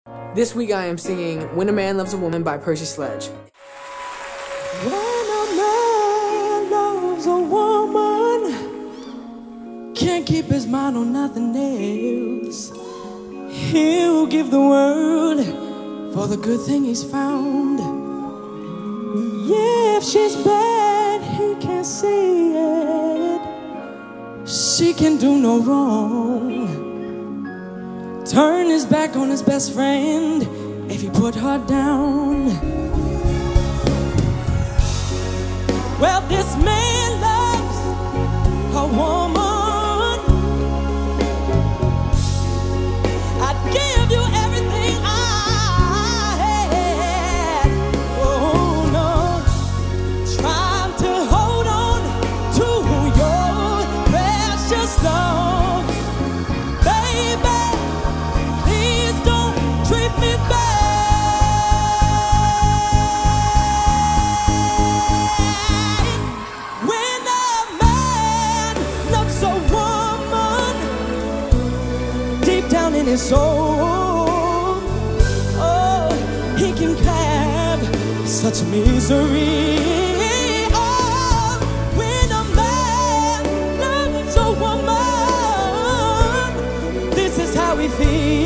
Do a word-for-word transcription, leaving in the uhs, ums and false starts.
This week I am singing When a Man Loves a Woman by Percy Sledge. When a man loves a woman, can't keep his mind on nothing else. He'll give the world for the good thing he's found. Yeah, if she's bad, he can't see it. She can do no wrong. Turn his back on his best friend if he put her down. Well, this man loves a woman. I'd give you everything I had. Oh no, trying to hold on to your precious love. Baby, please don't treat me bad. When a man loves a woman, deep down in his soul, oh, he can have such misery. Oh, when a man loves a woman, this is how he feels.